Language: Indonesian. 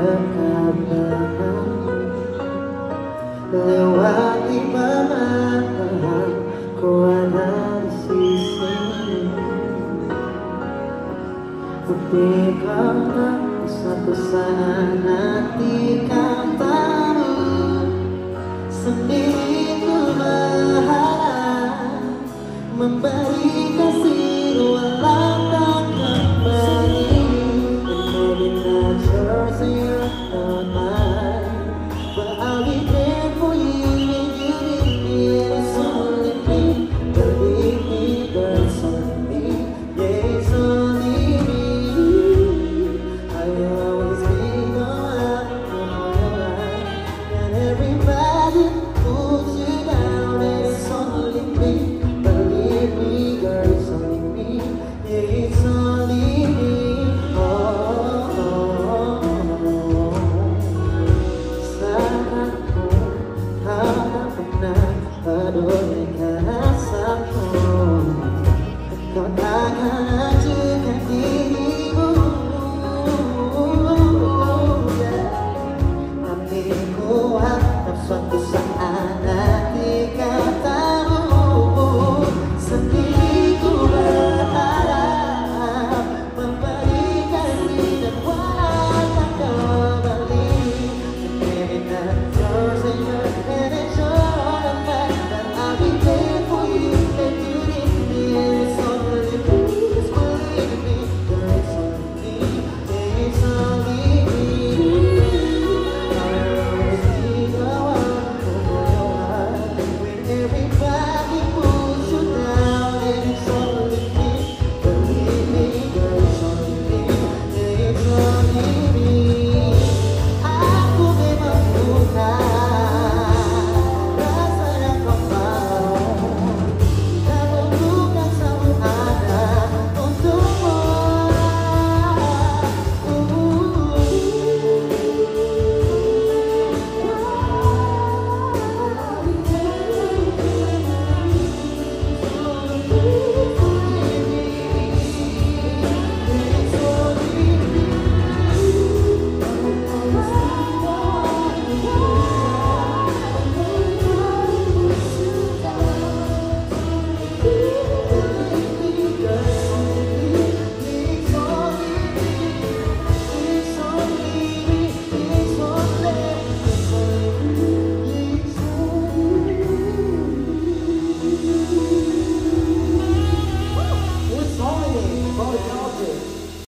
berkabar lewati malam ku ada di sisimu. Tapi kau tak pesan-pesan hati katamu. Sendiri ku berharap memberi kasih walau tak kembali. And maybe not yours and you're not mine, but I'll be there for you when you need me. It's only me, believe me, girl, it's only me. Yeah, it's only me. I will always be the one in your life. And everybody pulls you down. It's only me, believe me, girl, it's only me. Yeah, it's only me. Sangat pun tak pernah pedulikan rasaku. Kau takkan ajukan dirimu. Tapi kuat suatu saat nanti katamu. Sendiri ku berharap memberi kasih dan walau tak kembali. Maybe not yours and yours and it's your fact that I'll be there for you if you need me. It's only me, just believe me, girl, it's only me, yeah, it's only me. I'll always be the one for your heart. When everybody pulls you down, it's only me, believe me, girl, it's only me, yeah, it's only me. Aku memang bukan rasa yang kau mau, namun bukan selalu ada untukmu. What's on it?